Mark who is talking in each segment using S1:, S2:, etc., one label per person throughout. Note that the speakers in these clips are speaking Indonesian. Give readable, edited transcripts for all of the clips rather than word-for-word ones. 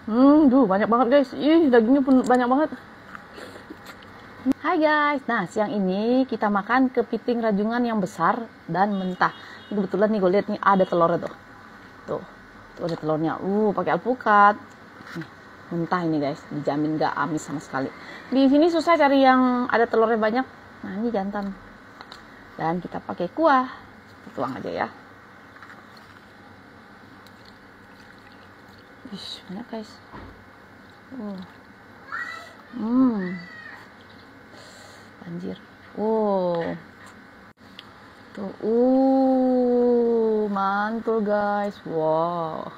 S1: Banyak banget guys. Ih, dagingnya pun banyak banget. Hai guys, nah siang ini kita makan kepiting rajungan yang besar dan mentah. Ini kebetulan nih gue lihat nih ada telurnya tuh. Tuh ada telurnya. Pakai alpukat. Nih, mentah ini guys, dijamin gak amis sama sekali. Di sini susah cari yang ada telurnya banyak. Nah ini jantan. Dan kita pakai kuah. Tuang aja ya. Banyak guys. Anjir. Tuh. Mantul guys. Wow.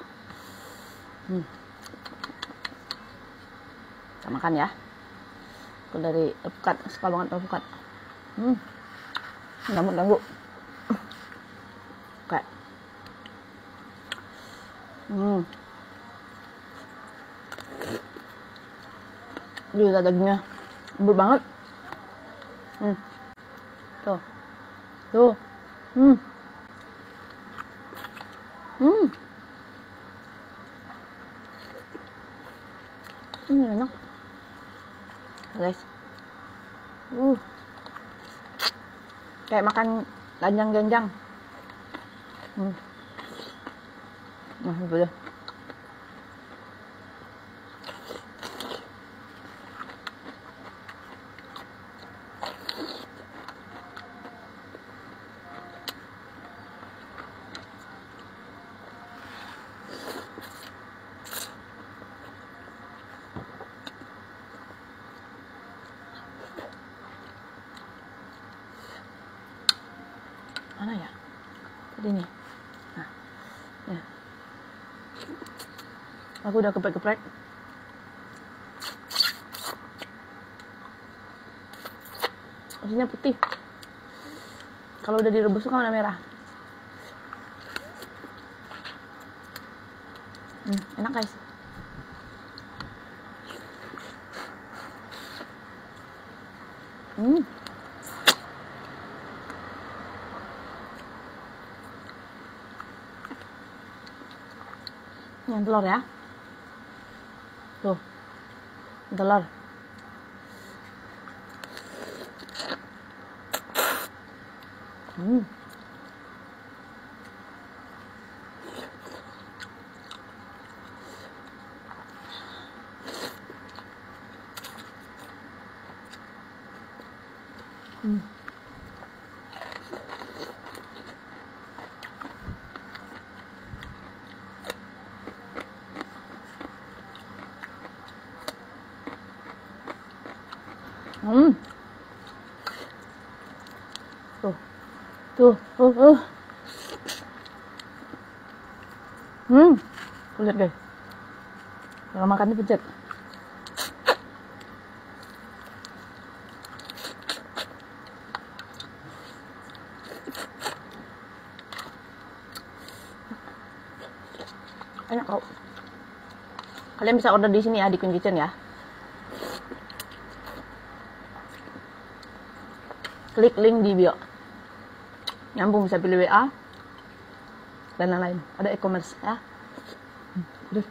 S1: Kita makan ya. Aku dari alpukat, suka banget alpukat. Ganggu. Oke. Gila dagingnya lembut banget. Tuh. Ini enak guys. Kayak makan ganjang-ganjang. Nah itu deh. Mana ya? Tadi nih. Nah, ya. Aku udah geprek-geprek. Aslinya putih. Kalau udah direbus kan warna merah. Enak guys. Yang telur ya. Tuh. Telur. Tuh. Lihat guys. Kalau makan dipencet. Enak kok. Kalian bisa order di sini ya, di Queen Kitchen ya. Klik link di bio. Nyambung, bisa pilih WA dan lain-lain. Ada e-commerce ya. Udah.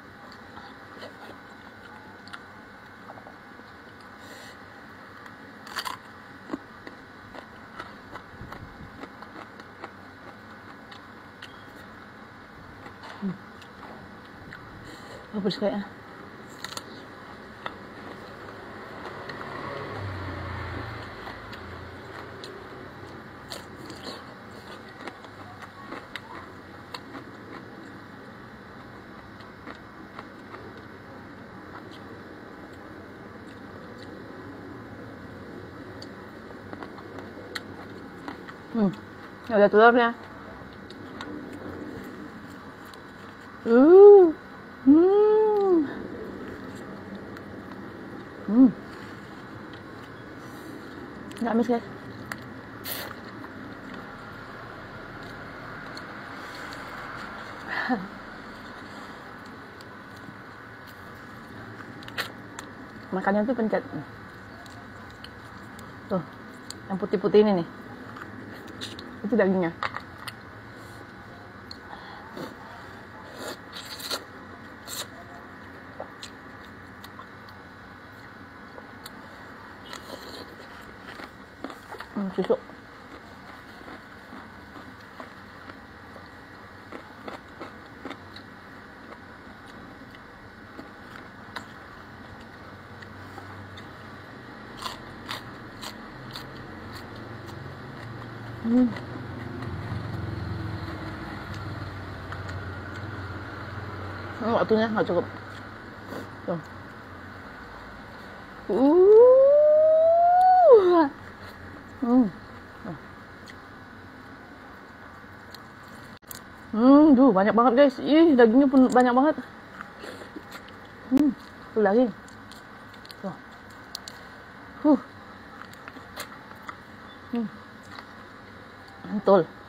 S1: Bagus kayaknya. Ada telurnya. Nggak amis guys. Makannya tuh pencet. Tuh, yang putih-putih ini nih. Itu dagingnya. Susu. Waktunya nggak cukup. Tuh. Duh, banyak banget guys. Ih, dagingnya pun banyak banget. Tuh lagi. Tuh. Mantul.